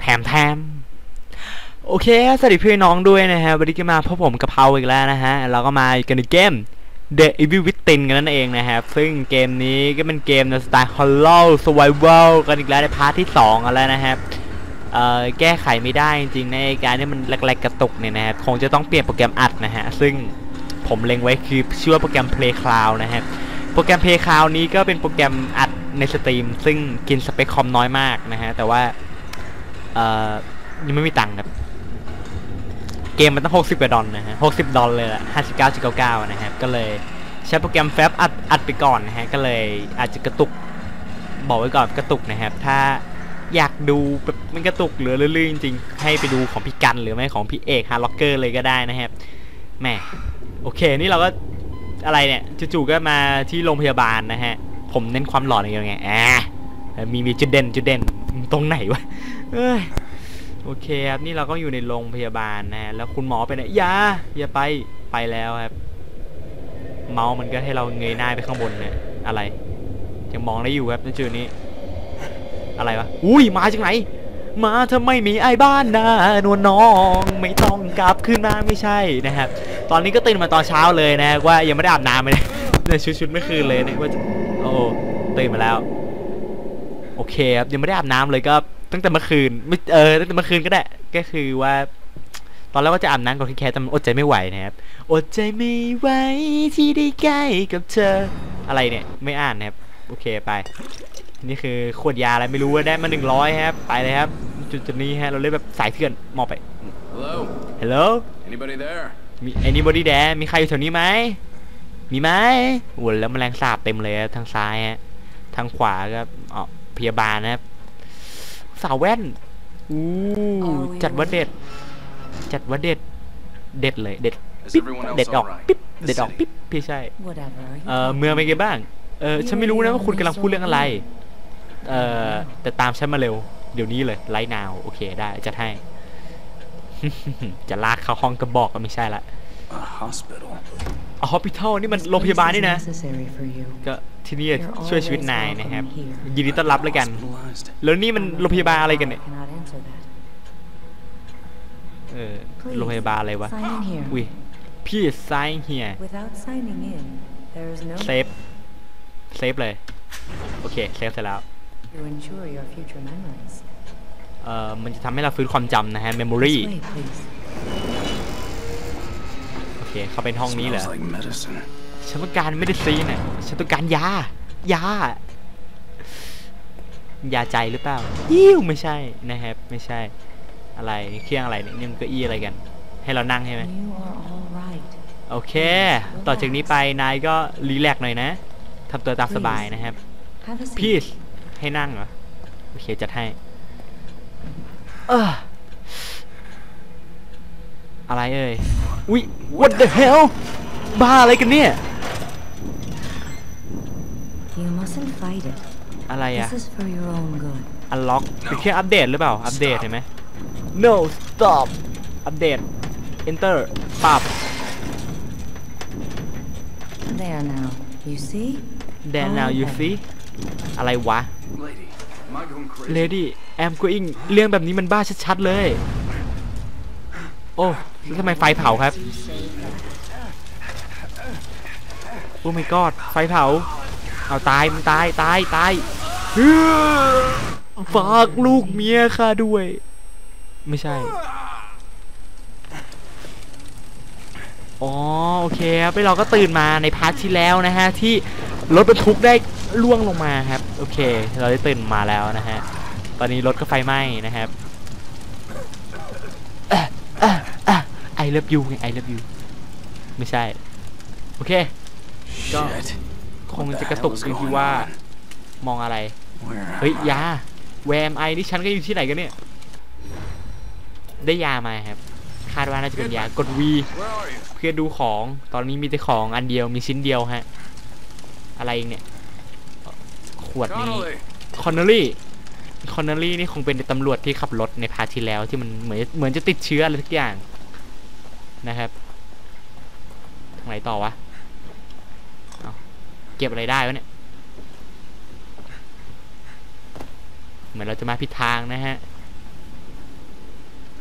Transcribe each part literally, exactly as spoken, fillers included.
มแถมโอเคสวัสดีพี่น้องด้วยนะฮะวันนี้ก็มาพบผมกับเพาอีกแล้วนะฮะเราก็มากันในเกม The Evil Within กันนั่นเองนะครับซึ่งเกมนี้ก็เป็นเกมในสไตล์ Horror Survival กันอีกแล้วในพาร์ทที่สองกันแล้วนะครับเอ่อแก้ไขไม่ได้จริงๆในการที่มันแหลกๆกระตุกเนี่ยนะครับคงจะต้องเปลี่ยนโปรแกรมอัดนะฮะซึ่งผมเล็งไว้คือชื่อว่าโปรแกรม Play Cloud นะฮะโปรแกรม Play Cloud นี้ก็เป็นโปรแกรมอัดในสตรีมซึ่งกินสเปคคอมน้อยมากนะฮะแต่ว่าเอ่อยังไม่มีตังค์ครับเกมมันต้องหกสิบกว่าดอลนะฮะหกสิบดอลเลยละ ห้าสิบเก้าจุดเก้าเก้า นะครับก็เลยใช้โปรแกรมแฟบอัดอัดไปก่อนนะฮะก็เลยอาจจะกระตุกบอกไว้ก่อนกระตุกนะครับถ้าอยากดูแบบมันกระตุกเหลือลื่นจริงๆให้ไปดูของพี่กันหรือไม่ของพี่เอกฮาร์ล็อกเกอร์เลยก็ได้นะครับแหมโอเคนี่เราก็อะไรเนี่ยจู่ๆก็มาที่โรงพยาบาลนะฮะผมเน้นความหล่ออย่างเงี้ยไงอ่ามีมีจุดเด่นจุดเด่นตรงไหนวะเอ้ยโอเคครับนี่เราก็อยู่ในโรงพยาบาลนะฮะแล้วคุณหมอไปไหนอย่าอย่าไปไปแล้วครับเมาส์มันก็ให้เราเงยหน้าไปข้างบนเนี่ยอะไรยังมองได้อยู่ครับในจุดนี้อะไรวะอุ้ยมาจากไหนมาทำไมมีไอ้บ้านนะนวลน้องไม่ต้องกลับขึ้นมาไม่ใช่นะครับตอนนี้ก็ตื่นมาตอนเช้าเลยนะว่ายังไม่ได้อาบน้ำเลยเนี่ยชุดชุดไม่คืนเลยเนี่ยว่าโอ้ตื่นมาแล้วโอเคครับยังไม่ได้อาบน้ำเลยก็ตั้งแต่เมื่อคืนไม่เออตั้งแต่เมื่อคืนก็ได้ก็คือว่าตอนแรกว่าจะอาบน้ำก่อนแค่แต่มันอดใจไม่ไหวนะครับอดใจไม่ไหวที่ได้ใกล้กับเธออะไรเนี่ยไม่อ่านนะครับโอเคไปนี่คือขวดยาอะไรไม่รู้ว่าได้มาหนึ่งร้อยครับไปเลยครับจุดจุดนี้ฮะเราเล่นแบบสายเถื่อนมองไป Hello Hello Anybody there มี Anybody there มีใครอยู่แถวนี้ไหมมีไหมโอ้แล้วแมลงสาบเต็มเลยทางซ้ายฮะทางขวาก็อ๋อพยาบาลนะครับสาวแว่นอู้จัดว่าเด็ดจัดว่าเด็ดเด็ดเลยเด็ดปิ๊บเด็ดออกปิ๊บเด็ดออกปิ๊บพี่ใช่เออเมืองเป็นไงบ้างเออฉันไม่รู้นะว่าคุณกำลังพูดเรื่องอะไรเออแต่ตามฉันมาเร็วเดี๋ยวนี้เลยไลท์นาวโอเคได้จะให้ จะลากเข้าห้องกระบอกก็ไม่ใช่ละอ๋อฮอสพิทอลนี่มันโรงพยาบาลนี่นะก็ที่นี่ช่วยชีวิตนายนะครับยินดีต้อนรับเลยกันแล้วนี่มันโรงพยาบาลอะไรกันเนี่ยเออโรงพยาบาลอะไรวะอุ้ยพี่ sign here เซฟเซฟเลยโอเคเซฟเสร็จแล้วเอ่อมันจะทำให้เราฟื้นความจำนะฮะ memory โอเคเขาเป็นห้องนี้เหรอฉันต้องการไม่ได้ซีนน่ะฉันต้องการยายายาใจหรือเปล่ายิ้วไม่ใช่นะครับไม่ใช่อะไรเครื่องอะไรเนี่ยนี่มันเก้าอี้อะไรกันให้เรานั่งใช่ไหมโอเคต่อจากนี้ไปนายก็รีแลกซ์หน่อยนะทำตัวตามสบายนะครับพีซให้นั่งเหรอโอเคจัดให้เอออะไรเอ่ยอุ๊ย what the hell บ้าอะไรกันเนี่ยอะไรอะอันล็อกเป็นแค่อัปเดตหรือเปล่าอัปเดตเห็นไหม no stop อัปเดต enter ปับ there now you see there now you see อะไรวะ lady I'm going เรื่องแบบนี้มันบ้าชัดๆเลยโอ้แล้วทำไมไฟเผาครับโอ้ my god ไฟเผาเอาตายมันตายตายตายฝากลูกเมียข้าด้วยไม่ใช่อ๋อโอเคครับเราก็ตื่นมาในพาร์ทที่แล้วนะฮะที่รถบรรทุกได้ล่วงลงมาครับโอเคเราได้ตื่นมาแล้วนะฮะตอนนี้รถก็ไฟไหม้นะครับไอเลิฟยูไงไอเลิฟยูไม่ใช่โอเคก็คงจะกระตุกตรงที่ว่ามองอะไรเฮ้ยยาแวมไอนี่ฉันก็อยู่ที่ไหนกันเนี่ยได้ยามาครับคาดว่าน่าจะเป็นยากด V เพื่อดูของตอนนี้มีแต่ของอันเดียวมีชิ้นเดียวฮะอะไรเนี่ยขวดนี้คอนเนอรี่คอนเนอรี่นี่คงเป็นตำรวจที่ขับรถในพาร์ทที่แล้วที่มันเหมือนเหมือนจะติดเชื้ออะไรทุกอย่างนะครับทางไหนต่อวะเก็บอะไรได้วะเนี่ยเหมือนเราจะมาผิดทางนะฮะ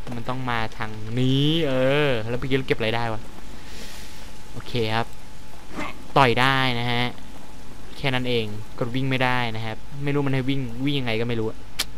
มันต้องมาทางนี้เออแล้วเมื่อกี้เราเก็บอะไรได้วะโอเคครับต่อยได้นะฮะแค่นั้นเองกดวิ่งไม่ได้นะครับไม่รู้มันให้วิ่งวิ่งยังไงก็ไม่รู้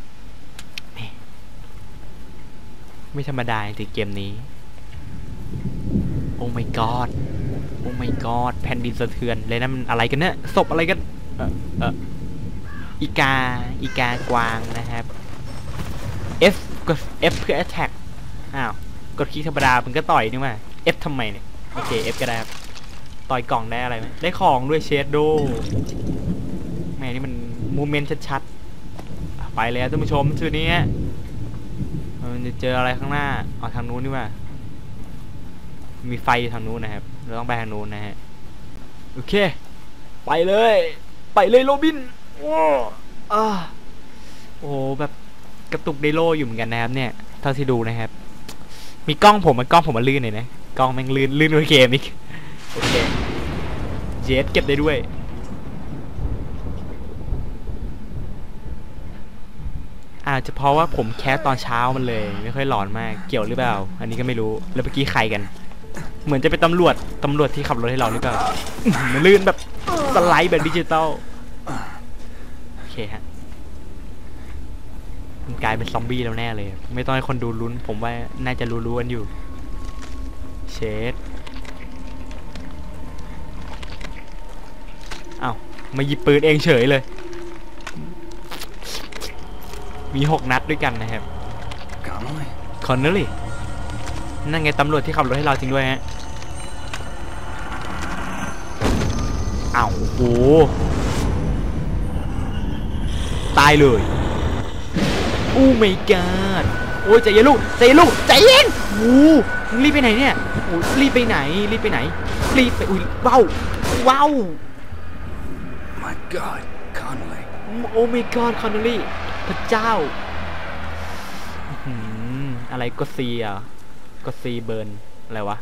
ไม่ธรรมดาจริงเกมนี้โอ้ my god โอ้ my god แผ่นดินสะเทือนเลยนะมันอะไรกันเนี่ยศพอะไรกันเออเอออีกาอีกากวางนะครับ F กด F เพื่อ attack อ้าวกดคลิกธรรมดามันก็ต่อยนี่มา F ทำไมเนี่ยโอเค F ก็ได้ครับต่อยกล่องได้อะไรไหมได้ของด้วยเชดโดแม่นี่มันมูเมนต์ชัดๆไปเลยท่านผู้ชมชื่อนี้มันจะเจออะไรข้างหน้าอ๋อทางนู้นนี่ว่ามีไฟทางนู้นนะครับเราต้องไปทางนู้นนะฮะโอเคไปเลยไปเลยโรบินโอ้อ่าโอ้แบบกระตุกไดโลอยู่เหมือนกันนะครับเนี่ยเท่าที่ดูนะครับมีกล้องผมมันกล้องผมมันลื่นหน่อยนะกล้องแม่งลื่นลื่นกว่าเกมอีกโอเคเจสเก็บได้ด้วยอาจจะเพราะว่าผมแคสตอนเช้ามันเลยไม่ค่อยหลอนมากเกี่ยวหรือเปล่าอันนี้ก็ไม่รู้แล้วเมื่อกี้ใครกันเหมือนจะเป็นตำรวจตำรวจที่ขับรถให้เราหรือเปล่ามันลื่นแบบสไลด์แบบดิจิตอลโอเคฮะมันกลายเป็นซอมบี้แล้วแน่เลยไม่ต้องให้คนดูลุ้นผมว่าน่าจะรู้ๆกันอยู่เชดเอ้ามาหยิบปืนเองเฉยเลยมีหกนัดด้วยกันนะครับคอนเนอร์ลี่นั่นไงตำรวจที่ขับรถให้เราจริงด้วยฮะอ้าวโหตายเลยโอ้ไม่กาดโอ้ยใจเย็นลูกใจเย็นลูกใจเย็นโอ้รีบไปไหนเนี่ยโอ้รีบไปไหนรีบไปไหนรีบไปอุ้ยว้าวว้าว My God Connolly โอ้ไม่กาดคอนเนอรี่พระเจ้าอะไรก็ซีอ่ะก็ซีเบิร์นอะไรวะ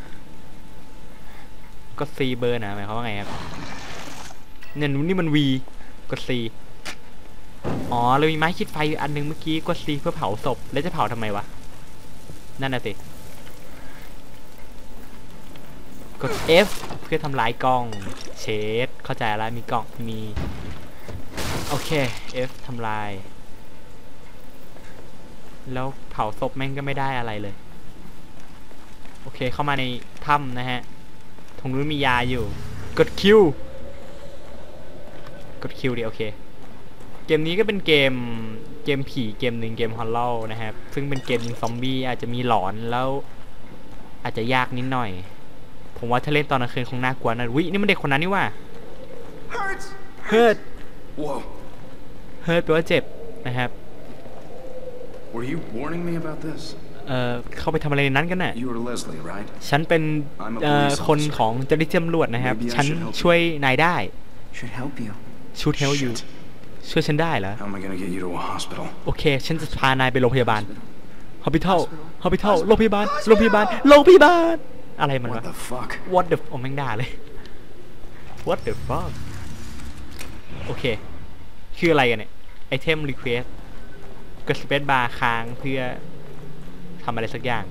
ก็ซีเบิร์นอะหมายความว่าไงครับเนี่ยนี่มันวีก็ซีอ๋อเรามีไม้คิดไฟอันนึงเมื่อกี้ก็ซีเพื่อเผาศพแล้วจะเผาทำไมวะนั่นน่ะสิกด F เพื่อทำลายกล้องเชดเข้าใจแล้วมีกล้องมีโอเค F ทำลายแล้วเผาศพแม่งก็ไม่ได้อะไรเลยโอเคเข้ามาในถ้ำนะฮะตรงนู้นมียาอยู่กดคิวกดคิวดิโอเคเกมนี้ก็เป็นเกมเกมผีเกมหนึ่งเกมฮอลโลนะครับซึ่งเป็นเกมยิงซอมบี้อาจจะมีหลอนแล้วอาจจะยากนิดหน่อยผมว่าถ้าเล่นตอนกลางคืนคงน่ากลัวนะวินี่มันเด็กคนนั้นนี่ว่าเฮิร์ตเฮิร์ตแปลว่าเจ็บนะครับ Were you warning me about this? เอ่อเข้าไปทำอะไรในนั้นกันน่ะ You were Leslie, right? ฉันเป็นเอ่อคนของเจ้าหน้าที่ตำรวจนะครับฉันช่วยนายได้ Should help you. ชูเทลอยู่ช่วยฉันได้เหรอ How am I gonna get you to a hospital? โอเคฉันจะพานายไปโรงพยาบาลฮอสพิทอลฮอสพิทอลโรงพยาบาลโรงพยาบาลโรงพยาบาลอะไรมันวะ What the fuck? What the โอ้แม่งด่าเลย What the fuck โอเคคืออะไรกันเนี่ยไอเทมรีเควสกดสเปซบาร์ค้างเพื่อทำอะไรสักอย่าง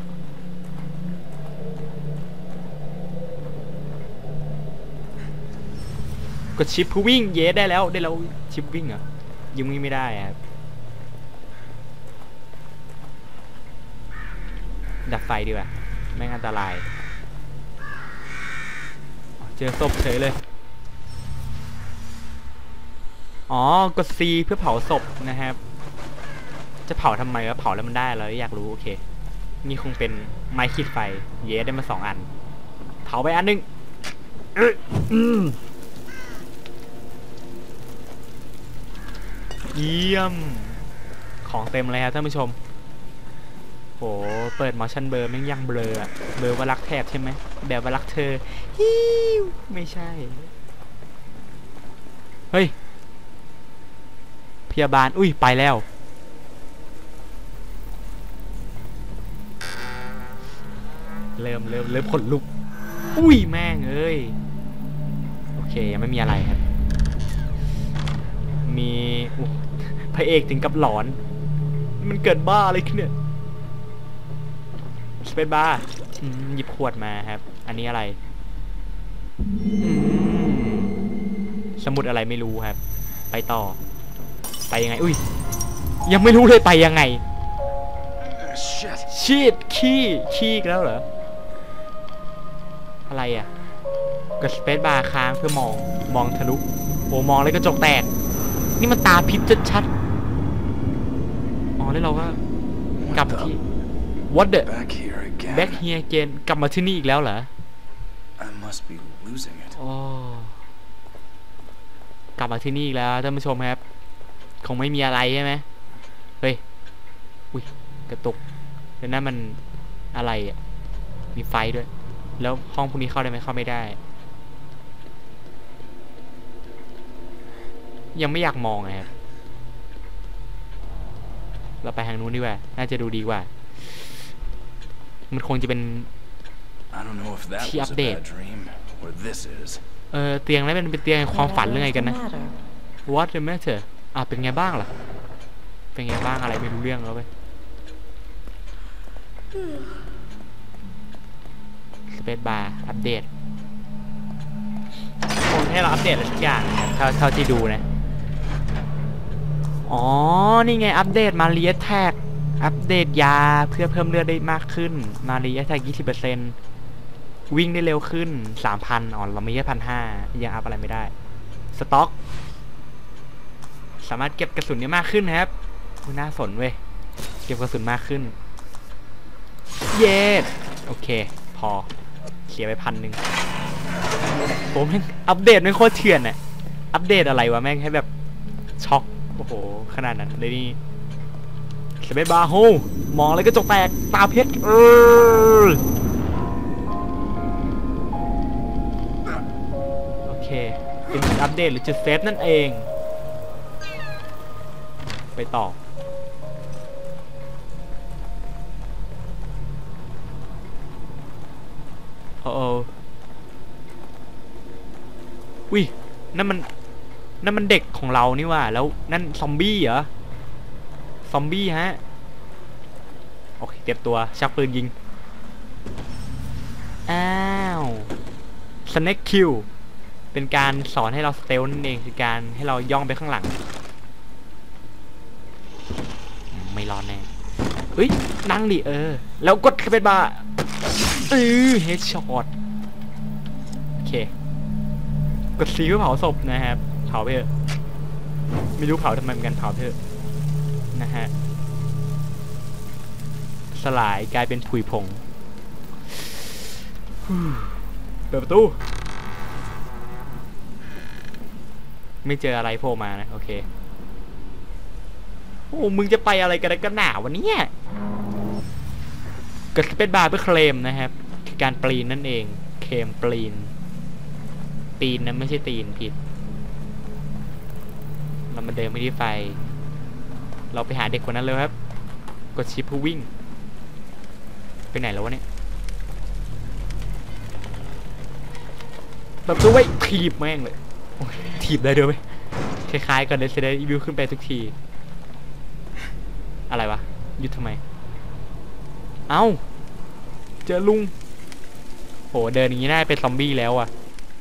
กดชิปเพื่อวิ่งเยสได้แล้วได้แล้วชิปวิ่งเหรอยิงวิ่งไม่ได้ครับดับไฟดีกว่าแม่งอันตรายเจอศพเฉยเลยอ๋อกด C เพื่อเผาศพนะครับจะเผาทำไมวะเผาแล้วมันได้แล้วอยากรู้โอเคนี่คงเป็นไม้ขีดไฟเยสได้มาสองอันเผาไปอันหนึ่งเยี่ยมของเต็มเลยครับท่านผู้ชมโหเปิด motion blur แม่งยังเบลออะเบลอว่ารักแทบใช่ไหมแบบว่ารักเธอฮิวไม่ใช่เฮ้ยพยาบาลอุ้ยไปแล้วเริ่มเริ่มเริ่มขนลุกอุ้ยแม่งเอ้ยโอเคยังไม่มีอะไรครับมีพระเอกถึงกับหลอนมันเกิดบ้าอะไรขึ้นเนี่ยเปซบาร์หยิบขวดมาครับอันนี้อะไรสมุดอะไรไม่รู้ครับไปต่อไปยังไงอุ้ยยังไม่รู้เลยไปยังไงชีดขี้ขี้แล้วเหรออะไรอ่ะกดสเปซบาร์ค้างเพื่อมองมองทะลุโอ้มองเลยกระจกแตกนี่มันตาพิษชัดๆอ๋อแล้วเราก็กลับที่ what the back here again กลับมาที่นี่อีกแล้วเหรอโอ้กลับมาที่นี่อีกแล้วท่านผู้ชมครับคงไม่มีอะไรใช่ไหมเฮ้ยอุ้ยกระตุกแล้วนั่นมันอะไรอ่ะมีไฟด้วยแล้วห้องพวกนี้เข้าได้ไหมเข้าไม่ได้ยังไม่อยากมองไงครับเราไปทางนู้นดีกว่าน่าจะดูดีกว่ามันคงจะเป็นที่อัปเดตเออเตียงนั้นเป็นเตียงความฝันหรือไงกันนะ What the matter อ่ะเป็นไงบ้างล่ะเป็นไงบ้างอะไรไม่รู้เรื่องแล้วไปสเปซบาร์อัปเดตคงให้เราอัปเดตอะไรสักอย่างเท่าเท่าที่ดูนะอ๋อนี่ไงอัปเดตมาเรียแท็กอัปเดตยาเพื่อเพิ่มเลือดได้มากขึ้นมาเรียแท็ก ยี่สิบเปอร์เซ็นต์ วิ่งได้เร็วขึ้น สามพัน อ่อนเราไม่แค่ หนึ่งพันห้าร้อย ยังอัพอะไรไม่ได้สต็อกสามารถเก็บกระสุนได้มากขึ้นครับน่าสนเว้ยเก็บกระสุนมากขึ้นเย้โอเคพอเสียไปพันหนึ่งผมแม่งอัปเดตไม่โคตรเถื่อนอ่ะอัปเดตอะไรวะแม่งให้แบบช็อกโอ้โหขนาดนั้นเลยนี่สเปซบาร์โฮมองอะไรก็จกแตกตาเพชรเออโอเคเป็นอัปเดตหรือจุดเซฟนั่นเองไปต่อโอ้โอ้วินั่นมันนั่นมันเด็กของเรานี่ว่าแล้วนั่นซอมบี้เหรอซอมบี้ฮะโอเคเตรียมตัวชักปืนยิงอ้าวสเน็กคิวเป็นการสอนให้เราสเตลนั่นเองคือการให้เราย่องไปข้างหลังไม่รอดแน่เฮ้ยนั่งดิเออแล้วกดสเปซบาร์เออเฮดช็อตโอเคกดซีเพื่อเผาศพนะครับเผาไปเถอะไม่รู้เผาทำไมเหมือนกันเผาเถอะนะฮะสลายกลายเป็นผุยผงเปิดประตูไม่เจออะไรโผล่มานะโอเคโอ้มึงจะไปอะไรกันกันหนาวะเนี่ยกดสเปซบาร์เพื่อเคลมนะครับคือการปีนนั่นเองเคลมปีนปีนนะไม่ใช่ตีนผิดเรามาเดินไปที่ไฟเราไปหาเด็กคนนั้นเลยครับกดชิปเพื่อวิ่งไปไหนแล้ววะเนี่ยแบบตัวไว้ถีบแม่งเลยถีบได้ด้วยไหมคล้ายๆกับ Resident Evil ขึ้นไปทุกทีอะไรวะหยุดทำไมเอ้าเจอลุงโหเดินอย่างนี้น่าเป็นซอมบี้แล้วอ่ะ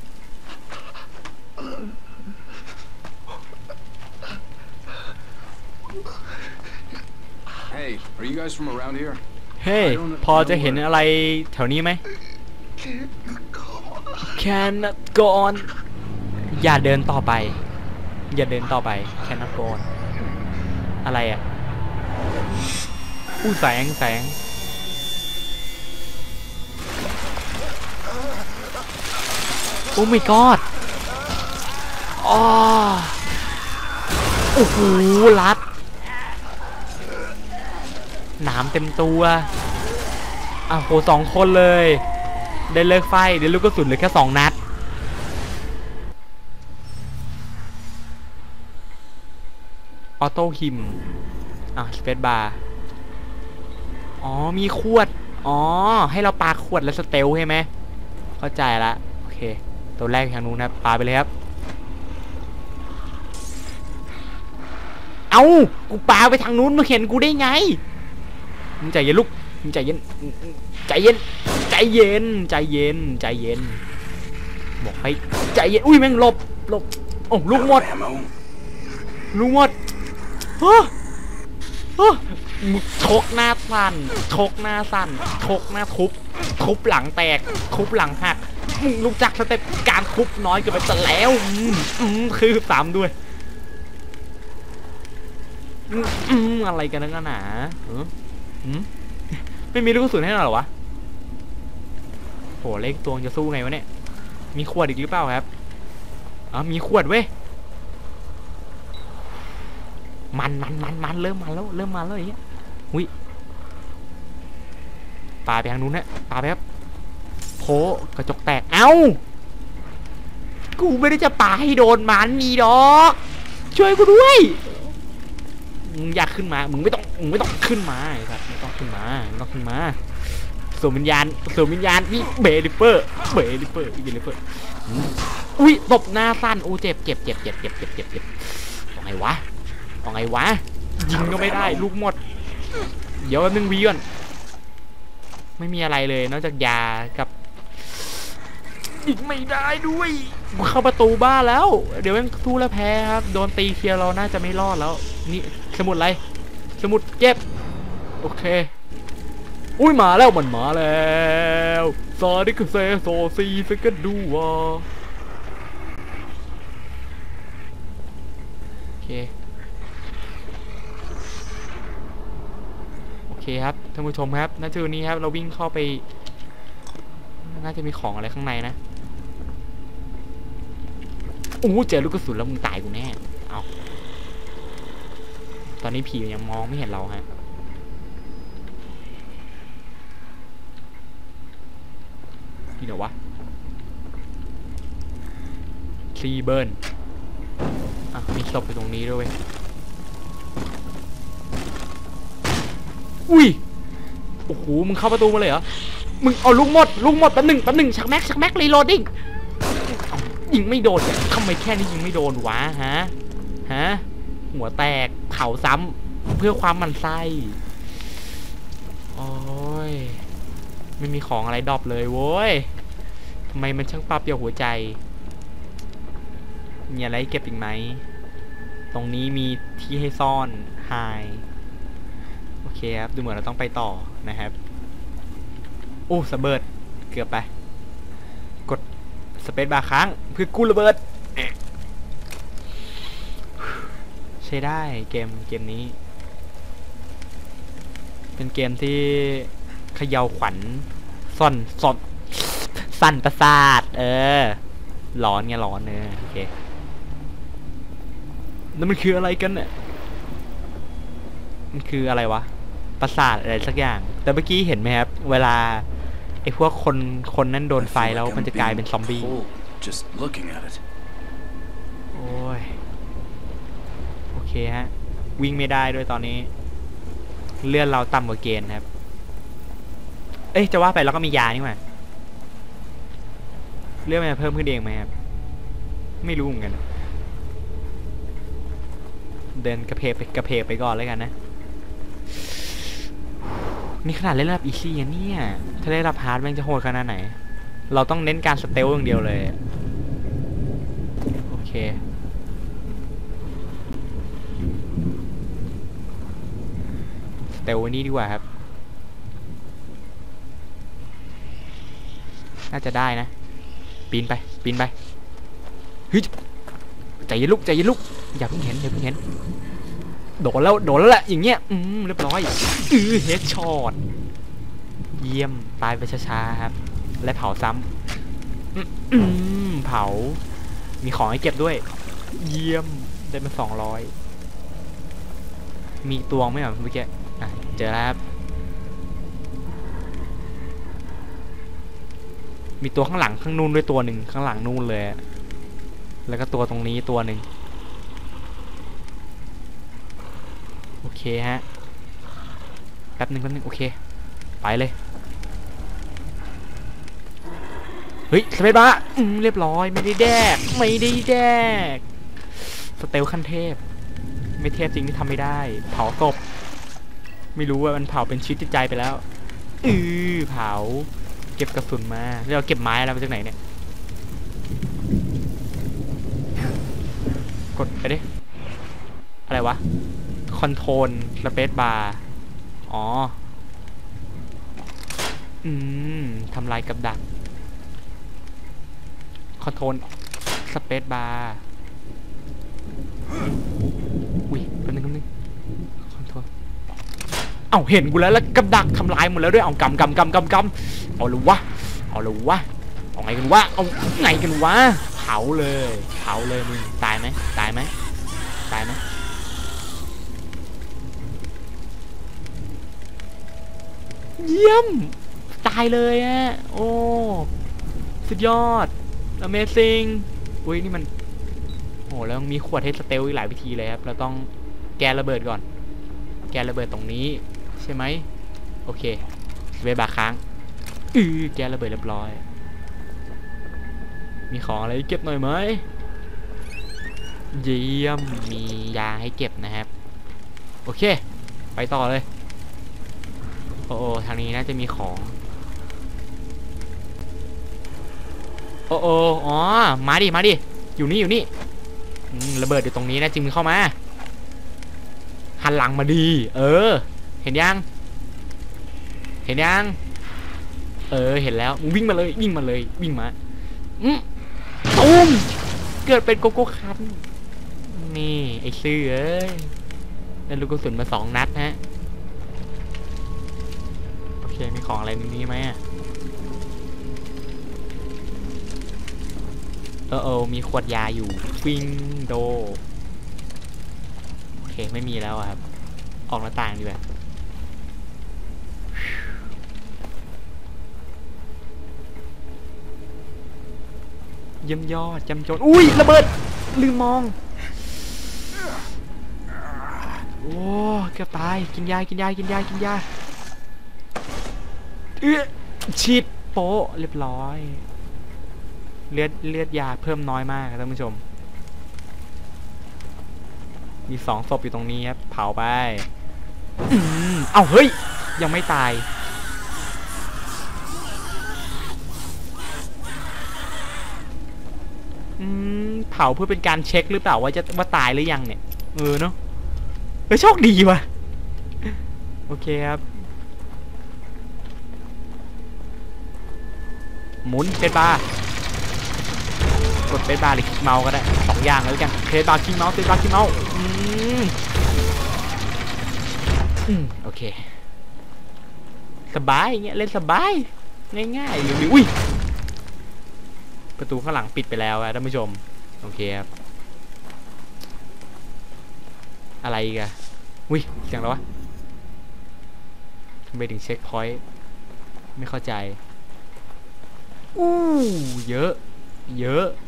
Are you guys from around here? เฮ้ยพอจะเห็นอะไรแถวนี้ไหม Cannot go on อย่าเดินต่อไปอย่าเดินต่อไป Cannot go on อะไรอ่ะอู้แสงแสงโอ้ my god อ๋อโอ้โหรัดหนามเต็มตัวอ่ะโหสองคนเลยได้เลิกไฟเดี๋ยวลูกกระสุนเหลือแค่สองนัดออโต้ฮิมอ่ะสเปซบาร์อ๋อมีขวดอ๋อให้เราปาขวดแล้วสเตลใช่ไหมเข้าใจละโอเคตัวแรกทางนู้นนะปาไปเลยครับเอากูปาไปทางนู้นมึงเห็นกูได้ไงมึงใจเย็นลูกใจเย็นใจเย็นใจเย็นใจเย็นใจเย็นบอกให้ใจเย็นอุ้ยแม่งหลบหลบโอ้ลูกหมดลูกหมดเฮ้อเฮ้อชกหน้าสั่นชกหน้าสั่นชกหน้าทุบทุบหลังแตกทุบหลังหักมึงรู้จักสเต็ปการทุบน้อยเกินไปซะแล้วอืมคือสามด้วยอืมอะไรกันนักหนาอืมไม่มีลูกกระสุนให้หรอวะโหเล็กตัวจะสู้ไงวะเนี่ยมีขวดอีกหรือเปล่าครับอ๋อมีขวดเว้ยมันมันมันมันเริ่มมาแล้วเริ่มมาแล้วอย่างเงี้ยหุ้ยปาไปทางนู้นนะปาไปครับโผกระจกแตกเอ้ากูไม่ได้จะปาให้โดนมันนี่ดอกช่วยกูด้วยมึงอยากขึ้นมามึงไม่ต้องมึงไม่ต้องขึ้นมาไอ้สัตว์ไม่ต้องขึ้นมาไม่ต้องขึ้นมาสวมวิญญาณสวมวิญญาณนี่เบลิเปอร์เบลิเปอร์อีเบลิเปอร์อุ้ยตบหน้าสั้นโอ้เจ็บเจ็บเจ็บเจ็บเจ็บเจ็บเจ็บเจ็บว่าไงวะว่าไงวะยิงก็ไม่ได้ลูกหมดเดี๋ยวนึงวีก่อนไม่มีอะไรเลยนอกจากยากับอีกไม่ได้ด้วยเข้าประตูบ้านแล้วเดี๋ยวแม่งสู้แล้วแพ้ครับโดนตีเคียร์เราน่าจะไม่รอดแล้วนี่สมุดอะไรสมุดเก็บโอเคอุ้ยมาแล้วมันมาแล้วซาดิกเซโซซีสกัดดูวะโอเคโอเคครับท่านผู้ชมครับณจุดนี้ครับเราวิ่งเข้าไปน่าจะมีของอะไรข้างในนะโอ้เจอลูกกระสุนแล้วมึงตายกูแน่เอาตอนนี้ผียังมองไม่เห็นเราฮะที่ไหนวะซีเบิร์นอ่ะมีศพอยู่ตรงนี้ด้วยเว้ยอุ้ยโอ้โหมึงเข้าประตูมาเลยเหรอมึงเอาลูกหมดลูกหมดแป๊บหนึ่งแป๊บหนึ่งชักแม็กชักแม็กรีโหลดดิ้งยิงไม่โดนทำไมแค่นี้ยิงไม่โดนวะฮะฮะหัวแตกเผาซ้ำเพื่อความมันไส้โอ้ยไม่มีของอะไรดรอปเลยโว้ยทำไมมันช่างปรับเดียวหัวใจมีอะไรเก็บอีกไหมตรงนี้มีที่ให้ซ่อนไฮโอเคครับดูเหมือนเราต้องไปต่อนะครับโอ้สะเบิดเกือบไปกดสเปซบาร์ค้างเพื่อกู้ระเบิดใช้ได้เกมเกมนี้เป็นเกมที่เขย่าขวัญซ่อนซ่อนสั่นประสาทเออหลอนไงหลอนเนอะโอเคแล้วมันคืออะไรกันเนี่ยมันคืออะไรวะประสาทอะไรสักอย่างแต่เมื่อกี้เห็นไหมครับเวลาไอ้พวกคนคนนั้นโดนไฟแล้วมันจะกลายเป็นซอมบี้โอ้ยโอเคฮะวิ่งไม่ได้ด้วยตอนนี้เลื่อนเราต่ำกว่าเกณฑ์ครับเอ้ยจะว่าไปเราก็มียานี่หว่าเลื่อนมันเพิ่มขึ้นเองไหมครับไม่รู้เหมือนกันเดินกระเพกไปกระเพกไปก่อนเลยกันนะนี่ขนาดเล่นระดับอีซี่เนี่ยถ้าเล่นระดับฮาร์ดแม่งจะโหดขนาดไหนเราต้องเน้นการสเตลอย่างเดียวเลยโอเคสเตลวันนี้ดีกว่าครับน่าจะได้นะปีนไปปีนไปเฮ้ยใจเย็นลุกใจเย็นลุกอย่าเพิ่งเห็นอย่าเพิ่งเห็นโดนแล้วโดนแล้วแหละอย่างเงี้ยอืมเรียบร้อยอือเฮดช็อตเยี่ยมตายไปช้าๆครับและเผาซ้ำอืมเผามีของให้เก็บด้วยเยี่ยมได้มาสองร้อยมีตวงไหมอ่ะเมื่อกี้อ่ะเจอแล้วครับมีตัวข้างหลังข้างนู้นด้วยตัวหนึ่งข้างหลังนู้นเลยแล้วก็ตัวตรงนี้ตัวหนึ่งโอเคฮะแป๊บหนึ่งแป๊บหนึ่งโอเคไปเลยเฮ้ยสเปซบาร์อืมเรียบร้อยไม่ได้แดกไม่ได้แดกสเตลขั้นเทพไม่เทพจริงที่ทำไม่ได้เผาศพไม่รู้ว่ามันเผาเป็นชีวิตจิตใจไปแล้วอือเผาเก็บกระสุนมาแล้วเราเก็บไม้อะไรมาจากไหนเนี่ยกดไปดิอะไรวะคอนโทรลสเปซบาร์อ๋ออืมทำลายกับดักคอนโทรลสเปซบาร์อุ้ยแป๊บนึงแป๊บนึงคอนโทรลเอ้าเห็นกูแล้วแล้วกับดักทำลายหมดแล้วด้วยเอากำกำกำกำกำเอาเลยวะเอาเลยวะเอาไงกันวะเอาไงกันวะเผาเลยเผาเลยมึงตายไหมตายไหมตายไหมเยี่ยมตายเลยอะโอ้สุดยอด Amazing อุ้ยนี่มันโอ้แล้วมีขวดให้สเตลอีกหลายวิธีเลยครับเราต้องแกระเบิดก่อนแกระเบิดตรงนี้ใช่ไหมโอเคเวบาค้างอือแกระเบิดเรียบร้อยมีของอะไรเก็บหน่อยไหมเยี่ยมมียาให้เก็บนะครับโอเคไปต่อเลยโอ้โอทางนี้น่าจะมีของโอ้โออ๋อมาดิมาดิอยู่นี่อยู่นี่ระเบิดอยู่ตรงนี้นะจิมเข้ามาหันหลังมาดีเออเห็นยังเห็นยังเออเห็นแล้วมึงวิ่งมาเลยวิ่งมาเลยวิ่งมาอืมตูมเกิดเป็นโกโก้คันนี่ไอ้ซื่อเอ้ยได้ลูกกระสุนมาสองนัดฮะโอเคมีของอะไรในนี้ไหมเออเออมีขวดยาอยู่วิงโดโอเคไม่มีแล้วครับออกหน้าต่างดีกว่าเยี่ยมยอดจำจนอุ้ยระเบิดลืมมองโอ้เกือบตายกินยากินยากินยากินยาเอ๊ะฉีดโป๊ะเรียบร้อยเลือดเลือดยาเพิ่มน้อยมากครับท่านผู้ชมมีสองศพอยู่ตรงนี้ครับเผาไปอืมเอ้าเฮ้ยยังไม่ตายอืมเผาเพื่อเป็นการเช็คหรือเปล่าว่าจะว่าตายหรือยังเนี่ยเออเนาะเฮ้ยโชคดีว่ะโอเคครับหมุนเป็นบาร์กดเป็นบาร์หรือคลิกเมาส์ก็ได้สองอย่างเลยกันเป็นบาร์คลิกเมาส์เป็นบาร์คลิกเมาส์อืมอืมโอเคสบายอย่างเงี้ยเล่นสบายง่ายๆหรืออุ้ยประตูข้างหลังปิดไปแล้วท่านผู้ชมโอเคครับอะไรอีกอะอุ้ยเสียงแล้ววะทำไมถึงเช็คพอยต์ไม่เข้าใจอู้เยอะเยอะ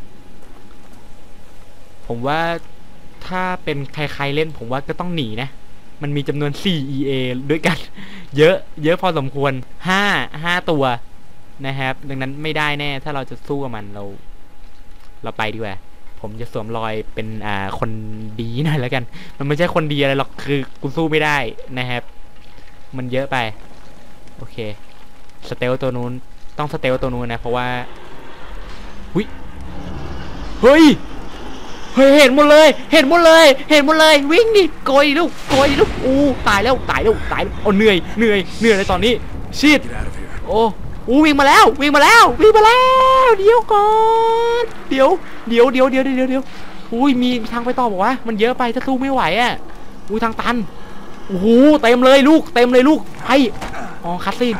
ผมว่าถ้าเป็นใครๆเล่นผมว่าก็ต้องหนีนะมันมีจำนวนสี่ อี เอ ด้วยกันเยอะเยอะพอสมควรห้า ห้าตัวนะครับดังนั้นไม่ได้แน่ถ้าเราจะสู้กับมันเราเราไปดีกว่าผมจะสวมรอยเป็นอ่าคนดีหน่อยแล้วกันมันไม่ใช่คนดีอะไรหรอกคือกูสู้ไม่ได้นะครับมันเยอะไปโอเคสเตลตัวนู้นต้องสเตลตัวนู้นนะเพราะว่าหุ้ยเฮ้ยเฮ้ยเห็นหมดเลยเห็นหมดเลยเห็นหมดเลยวิ่งดิโกยลูกโกยลูกอู้ตายแล้วตายแล้วตายโอ้เหนื่อยเหนื่อยเหนื่อยเลยตอนนี้ชิดโอ้อู้วิ่งมาแล้ววิ่งมาแล้ววิ่งมาแล้วเดี๋ยวก่อนเดี๋ยวเดี๋ยวเดี๋ยวเดี๋ยวเดี๋ยวเดี๋ยวอุ้ยมีทางไปต่อบอกว่ามันเยอะไปถ้าสู้ไม่ไหวอ่ะอุ้ยทางตันโอ้โหเต็มเลยลูกเต็มเลยลูกไออ๋อคัสซีน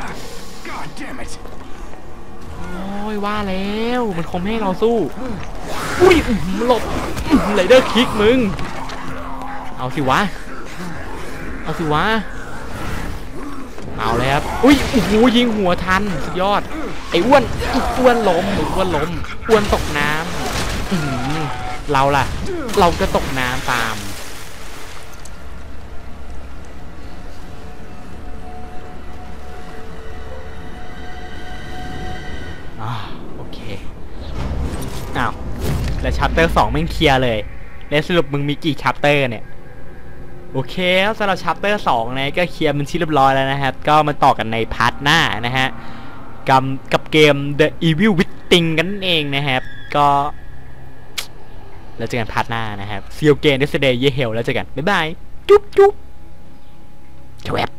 โอ้ยว่าแล้วมันคงไม่ให้เราสู้อุ้ยหลบไรเดอร์คิกมึงเอาสิวะเอาสิวะเอาเลยครับอุ้ยโอ้โหยิงหัวทันสุดยอดไอ้อ้วนอ้วนล้มอ้วนล้มอ้วนตกน้ำเราล่ะเราก็ตกน้ำตามอ่าโอเคอ้าวแล้วชัปเตอร์สองแม่งเคลียร์เลยแล้วสรุปมึงมีกี่ชัปเตอร์เนี่ยโอเคครับสำหรับชัปเตอร์สองนะก็เคลียร์มันที่เรียบร้อยแล้วนะครับก็มาต่อกันในพาร์ทหน้านะฮะกับกับเกม The Evil Within กันนั่นเองนะครับก็แล้วเจอกันพาร์ทหน้านะครับ See you again yesterday yeah hell แล้วเจอกันบ๊ายบายจุ๊บจุ๊บแชวบ